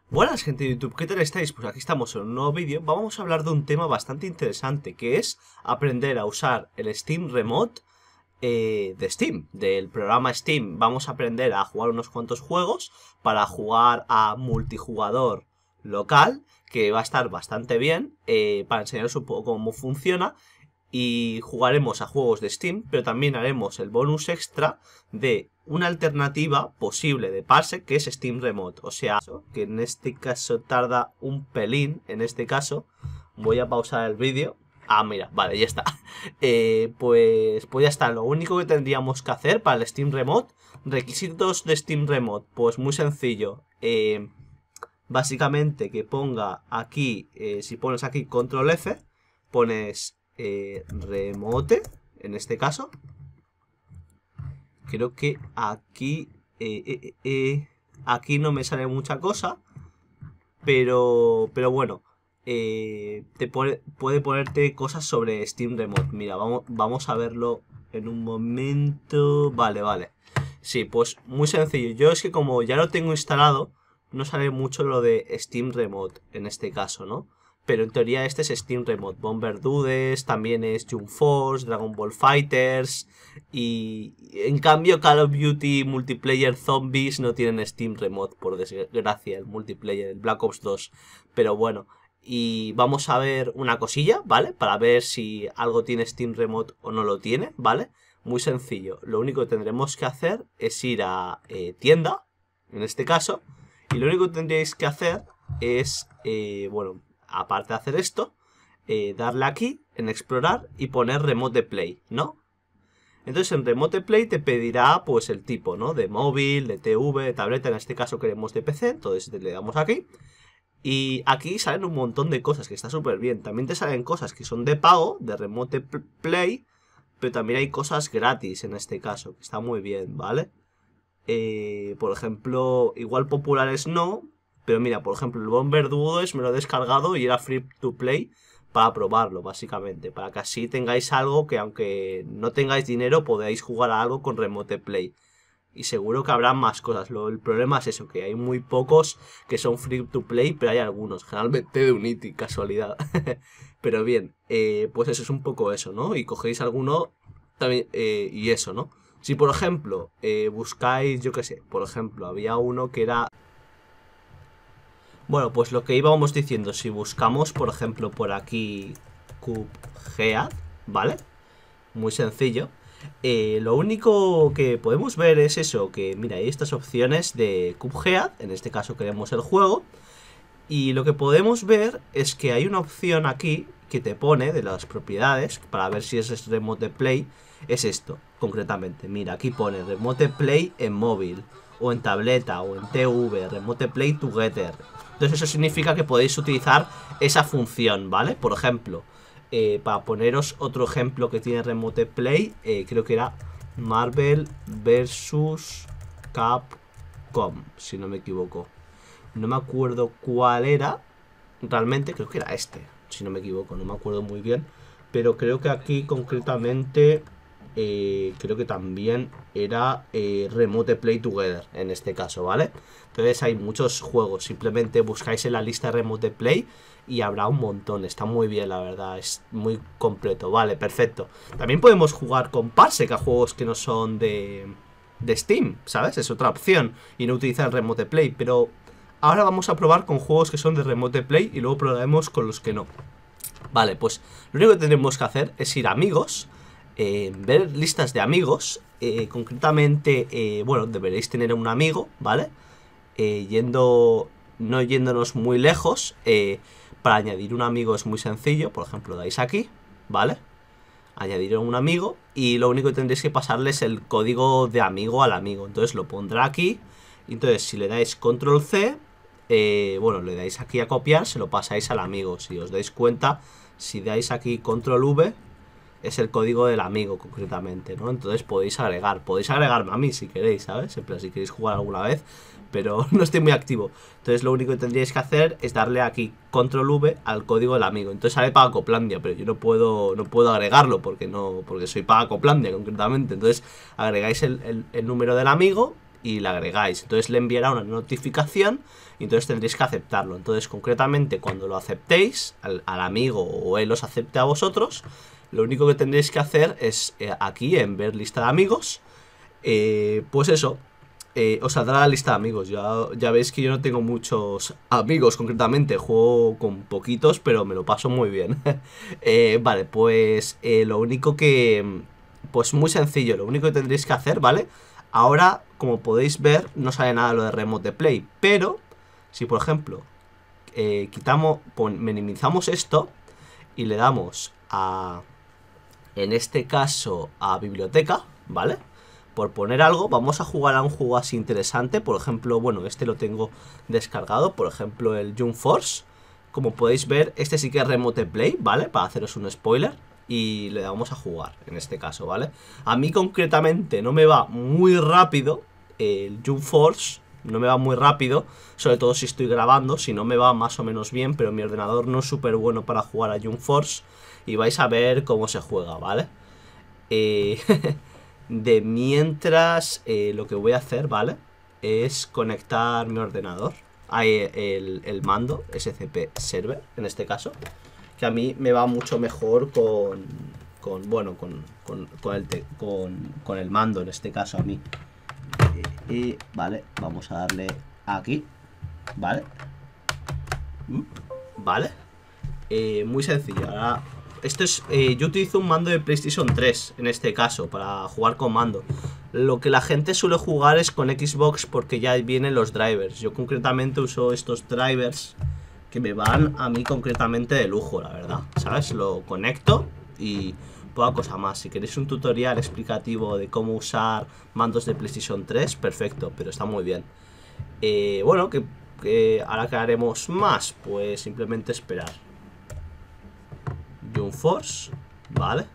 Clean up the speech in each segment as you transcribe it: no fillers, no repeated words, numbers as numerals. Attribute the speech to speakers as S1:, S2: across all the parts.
S1: Buenas gente de YouTube, ¿qué tal estáis? Pues aquí estamos en un nuevo vídeo. Vamos a hablar de un tema bastante interesante, que es aprender a usar el Steam Remote de Steam, del programa Steam. Vamos a aprender a jugar unos cuantos juegos para jugar a multijugador local, que va a estar bastante bien, para enseñaros un poco cómo funciona. Y jugaremos a juegos de Steam, pero también haremos el bonus extra de una alternativa posible de parsec, que es Steam Remote. O sea, que en este caso tarda un pelín. En este caso voy a pausar el vídeo. Ah, mira, vale, ya está. Pues ya está. Lo único que tendríamos que hacer para el Steam Remote, requisitos de Steam Remote, pues muy sencillo. Básicamente que ponga aquí, si pones aquí control F, pones remote, en este caso. Creo que aquí aquí no me sale mucha cosa, pero bueno, puede ponerte cosas sobre Steam Remote. Mira, vamos a verlo en un momento. Vale. Sí, pues muy sencillo. Yo es que como ya lo tengo instalado, no sale mucho lo de Steam Remote en este caso, ¿no? Pero en teoría este es Steam Remote. Bomber Dudes, también es Jump Force, Dragon Ball Fighters. Y en cambio Call of Duty Multiplayer Zombies no tienen Steam Remote, por desgracia, el multiplayer, el Black Ops 2. Pero bueno, y vamos a ver una cosilla, ¿vale? Para ver si algo tiene Steam Remote o no lo tiene, ¿vale? Muy sencillo. Lo único que tendremos que hacer es ir a tienda, en este caso. Y lo único que tendréis que hacer es, bueno, aparte de hacer esto, darle aquí en explorar y poner Remote Play, ¿no? Entonces en Remote Play te pedirá pues el tipo, ¿no? De móvil, de TV, de tableta, en este caso queremos de PC, entonces le damos aquí. Y aquí salen un montón de cosas que está súper bien. También te salen cosas que son de pago, de Remote Play, pero también hay cosas gratis en este caso, que está muy bien, ¿vale? Por ejemplo, igual populares no, pero mira, por ejemplo, el Bomber Dudes me lo he descargado y era free to play para probarlo, básicamente. Para que así tengáis algo que, aunque no tengáis dinero, podáis jugar a algo con Remote Play. Y seguro que habrá más cosas. El problema es eso, que hay muy pocos que son free to play, pero hay algunos. Generalmente de Unity, casualidad. Pero bien, pues eso es un poco eso, ¿no? Y cogéis alguno también, y eso, ¿no? Si por ejemplo buscáis, yo qué sé, por ejemplo, había uno que era... Bueno, pues lo que íbamos diciendo, si buscamos, por ejemplo, por aquí Cuphead, ¿vale? Muy sencillo. Lo único que podemos ver es eso, que mira, hay estas opciones de Cuphead, en este caso queremos el juego. Y lo que podemos ver es que hay una opción aquí que te pone de las propiedades, para ver si es Remote Play, es esto, concretamente. Mira, aquí pone Remote Play en móvil, o en tableta, o en TV, Remote Play Together. Entonces eso significa que podéis utilizar esa función, ¿vale? Por ejemplo, para poneros otro ejemplo que tiene Remote Play, creo que era Marvel vs Capcom, si no me equivoco. No me acuerdo cuál era. Realmente creo que era este, si no me equivoco, no me acuerdo muy bien. Pero creo que aquí concretamente creo que también era Remote Play Together, en este caso, ¿vale? Entonces hay muchos juegos. Simplemente buscáis en la lista Remote Play y habrá un montón. Está muy bien, la verdad, es muy completo. Vale, perfecto. También podemos jugar con Parsec a juegos que no son de Steam, ¿sabes? Es otra opción y no utilizar el Remote Play. Pero ahora vamos a probar con juegos que son de Remote Play y luego probaremos con los que no. Vale, pues lo único que tendremos que hacer es ir a amigos, ver listas de amigos, concretamente, bueno, deberéis tener un amigo, ¿vale? No yéndonos muy lejos, para añadir un amigo es muy sencillo, por ejemplo, dais aquí, ¿vale? Añadir un amigo y lo único que tendréis que pasarle es el código de amigo al amigo, entonces lo pondrá aquí, entonces si le dais control C, bueno, le dais aquí a copiar, se lo pasáis al amigo. Si os dais cuenta, si dais aquí control V, es el código del amigo concretamente, ¿no? Entonces podéis agregarme a mí si queréis, ¿sabes? En plan, si queréis jugar alguna vez, pero no estoy muy activo. Entonces lo único que tendríais que hacer es darle aquí control V al código del amigo. Entonces sale Pagacoplandia, pero yo no puedo agregarlo porque soy Pagacoplandia concretamente. Entonces agregáis el número del amigo y le agregáis. Entonces le enviará una notificación y entonces tendréis que aceptarlo. Entonces concretamente cuando lo aceptéis, al amigo o él os acepte a vosotros, lo único que tendréis que hacer es aquí en ver lista de amigos, pues eso, os saldrá la lista de amigos. Ya veis que yo no tengo muchos amigos concretamente, juego con poquitos, pero me lo paso muy bien. Vale, pues lo único que... Pues muy sencillo, lo único que tendréis que hacer, ¿vale? Ahora, como podéis ver, no sale nada lo de Remote Play, pero si por ejemplo minimizamos esto y le damos a, en este caso, a biblioteca, ¿vale? Por poner algo, vamos a jugar a un juego así interesante. Por ejemplo, bueno, este lo tengo descargado. Por ejemplo, el Jump Force. Como podéis ver, este sí que es Remote Play, ¿vale? Para haceros un spoiler. Y le damos a jugar, en este caso, ¿vale? A mí concretamente no me va muy rápido el Jump Force. No me va muy rápido, sobre todo si estoy grabando. Si no me va más o menos bien, pero mi ordenador no es súper bueno para jugar a Jump Force. Y vais a ver cómo se juega, ¿vale? De mientras, lo que voy a hacer, ¿vale? Es conectar mi ordenador, el mando SCP Server, en este caso, que a mí me va mucho mejor con el mando, en este caso a mí. Vale, vamos a darle aquí, ¿vale? Vale. Muy sencillo. Ahora, esto es, yo utilizo un mando de PlayStation 3 en este caso, para jugar con mando. Lo que la gente suele jugar es con Xbox porque ya vienen los drivers. Yo concretamente uso estos drivers que me van a mí concretamente de lujo, la verdad, ¿sabes? Lo conecto y poca cosa más. Si queréis un tutorial explicativo de cómo usar mandos de PlayStation 3, perfecto, pero está muy bien. Bueno, ahora que haremos más, pues simplemente esperar. Jump Force, vale.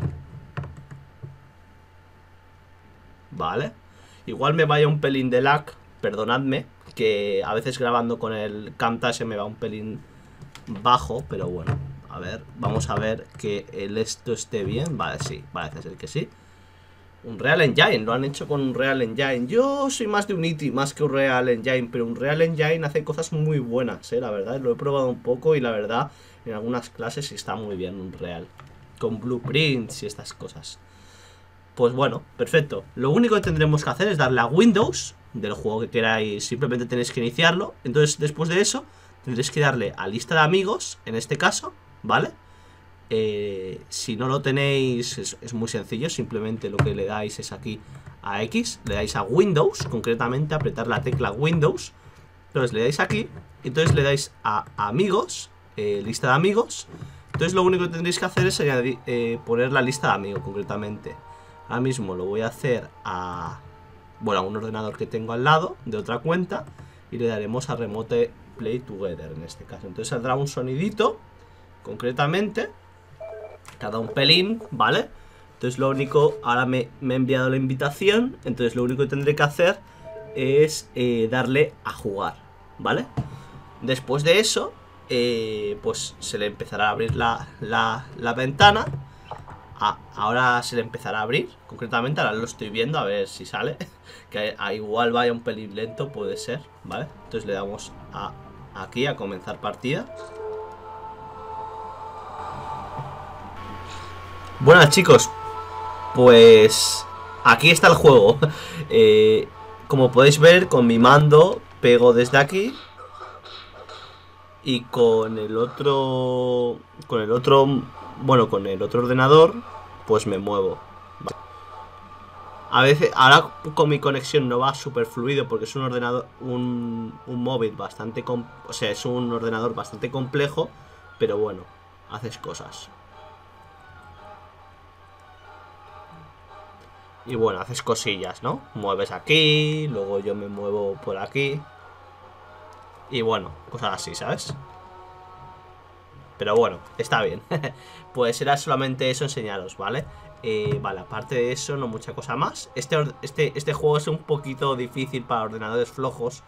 S1: Vale. Igual me vaya un pelín de lag, perdonadme, que a veces grabando con el Camtasia me va un pelín bajo, pero bueno. A ver, vamos a ver que esto esté bien. Vale, sí, parece ser que sí. Un Real Engine, lo han hecho con un Real Engine. Yo soy más de Unity, más que un Real Engine, pero un Real Engine hace cosas muy buenas, la verdad. Lo he probado un poco y la verdad, en algunas clases está muy bien un Real, con blueprints y estas cosas. Pues bueno, perfecto. Lo único que tendremos que hacer es darle a Windows del juego que queráis, simplemente tenéis que iniciarlo. Entonces, después de eso, tendréis que darle a lista de amigos, en este caso, ¿vale? Si no lo tenéis, es muy sencillo. Simplemente lo que le dais es aquí a X, le dais a Windows, concretamente apretar la tecla Windows. Entonces le dais aquí, entonces le dais a amigos, lista de amigos. Entonces lo único que tendréis que hacer es añadir, poner la lista de amigos concretamente. Ahora mismo lo voy a hacer a un ordenador que tengo al lado de otra cuenta y le daremos a Remote Play Together en este caso. Entonces saldrá un sonidito concretamente, cada un pelín, ¿vale? Entonces lo único, ahora me ha enviado la invitación, entonces lo único que tendré que hacer es darle a jugar, ¿vale? Después de eso, pues se le empezará a abrir la ventana. Ahora se le empezará a abrir, concretamente, ahora lo estoy viendo, a ver si sale. Que igual vaya un pelín lento, puede ser, ¿vale? Entonces le damos aquí a comenzar partida. Bueno, chicos, pues aquí está el juego. Como podéis ver, con mi mando pego desde aquí y con el otro ordenador pues me muevo. A veces, ahora con mi conexión no va súper fluido porque es un ordenador, un móvil bastante, o sea, es un ordenador bastante complejo, pero bueno, haces cosas. Y bueno, haces cosillas, ¿no? Mueves aquí, luego yo me muevo por aquí. Y bueno, cosas así, ¿sabes? Pero bueno, está bien. Pues era solamente eso, enseñaros, ¿vale? Vale, aparte de eso, no mucha cosa más. Este juego es un poquito difícil para ordenadores flojos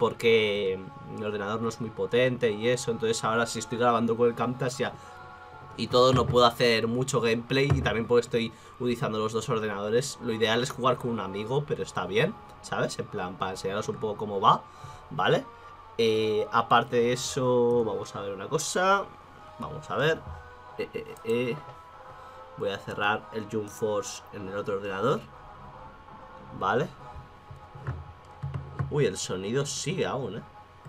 S1: porque mi ordenador no es muy potente y eso. Entonces ahora si estoy grabando con el Camtasia y todo, no puedo hacer mucho gameplay y también porque estoy utilizando los dos ordenadores. Lo ideal es jugar con un amigo, pero está bien, ¿sabes? En plan, para enseñaros un poco cómo va, ¿vale? Aparte de eso, vamos a ver una cosa. Vamos a ver. Voy a cerrar el Jump Force en el otro ordenador, ¿vale? Uy, el sonido sigue aún,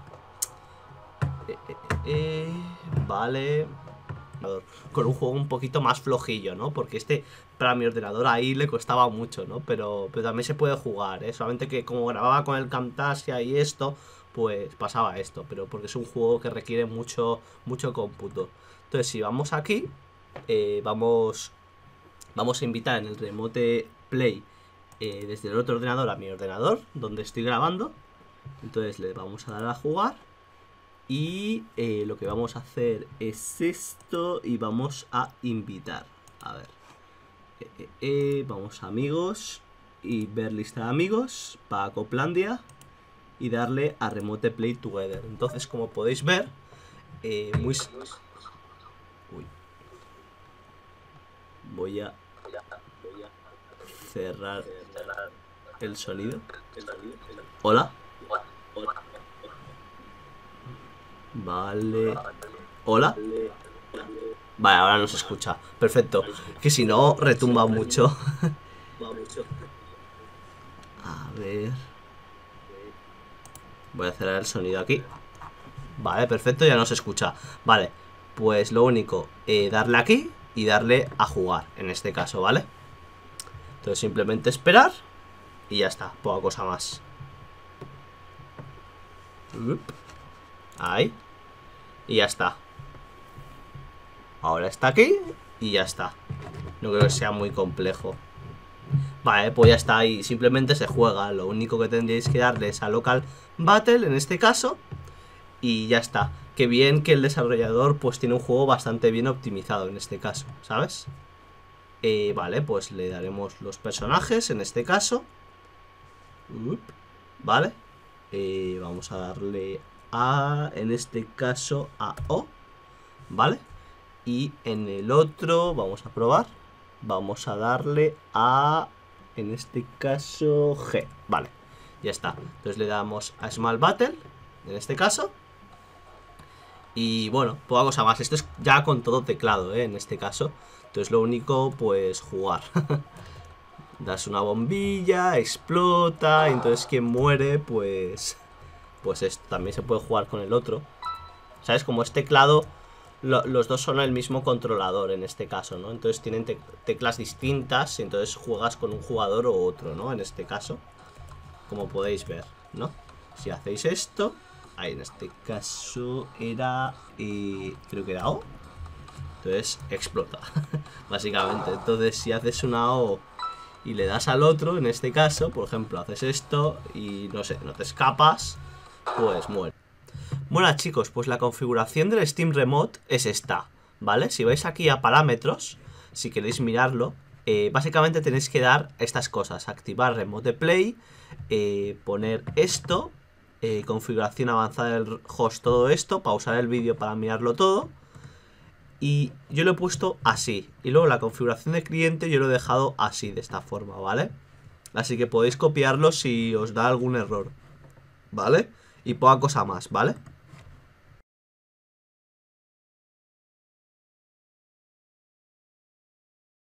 S1: vale. Con un juego un poquito más flojillo, ¿no? Porque para mi ordenador ahí le costaba mucho, ¿no? Pero también se puede jugar, ¿eh? Solamente que como grababa con el Camtasia y esto, pues pasaba esto. Pero porque es un juego que requiere mucho cómputo. Entonces, si vamos aquí, vamos a invitar en el Remote Play desde el otro ordenador a mi ordenador, donde estoy grabando. Entonces le vamos a dar a jugar. Y lo que vamos a hacer es esto. Y vamos a invitar. A ver. Vamos a amigos. Y ver lista de amigos. Para Coplandia. Y darle a Remote Play Together. Entonces, como podéis ver, Uy. Voy a cerrar el sonido. Hola. Vale. Hola. Vale, ahora no se escucha. Perfecto. Que si no, retumba mucho. A ver. Voy a cerrar el sonido aquí. Vale, perfecto, ya no se escucha. Vale, pues lo único, darle aquí y darle a jugar, en este caso, ¿vale? Entonces simplemente esperar y ya está, poca cosa más. Ahí. Y ya está. Ahora está aquí y ya está. No creo que sea muy complejo. Vale, pues ya está ahí. Simplemente se juega. Lo único que tendríais que darle es a Local Battle, en este caso. Y ya está. Qué bien que el desarrollador pues tiene un juego bastante bien optimizado en este caso, ¿sabes? Vale, pues le daremos los personajes en este caso. Vale. Vamos a darle a, en este caso, a O. Vale. Y en el otro, vamos a probar. Vamos a darle a, en este caso, G. Vale, ya está. Entonces le damos a Small Battle, en este caso. Y bueno, poca cosa más. Esto es ya con todo teclado, en este caso. Entonces lo único, pues jugar. Das una bombilla, explota. Y entonces quien muere, pues esto. También se puede jugar con el otro. ¿Sabes? Como es teclado, los dos son el mismo controlador en este caso, ¿no? Entonces tienen teclas distintas. Y entonces juegas con un jugador o otro, ¿no? En este caso, como podéis ver, ¿no? Si hacéis esto, ahí en este caso era, creo que era O. Entonces explota, básicamente. Entonces si haces una O y le das al otro, en este caso, por ejemplo, haces esto y no sé, no te escapas, pues muere. Bueno, chicos, pues la configuración del Steam Remote es esta, ¿vale? Si vais aquí a parámetros, si queréis mirarlo, básicamente tenéis que dar estas cosas: activar Remote Play, poner esto, configuración avanzada del host, todo esto, pausar el vídeo para mirarlo todo. Y yo lo he puesto así. Y luego la configuración de cliente yo lo he dejado así, de esta forma, ¿vale? Así que podéis copiarlo si os da algún error, ¿vale? Y poca cosa más, ¿vale?